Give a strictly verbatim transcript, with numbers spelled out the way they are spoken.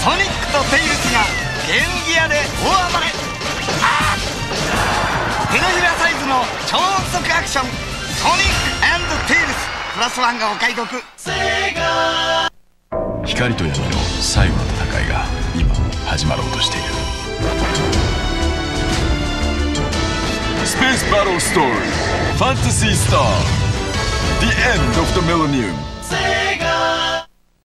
ソニックとテイルスがゲームギアで大暴れ。あー手のひらサイズの超音速アクションソニック&テイルスプラスワンがお買い得。 光と闇の最後の戦いが今始まろうとしている。スペースバトルストーリーファンタシースター The End of the Millennium。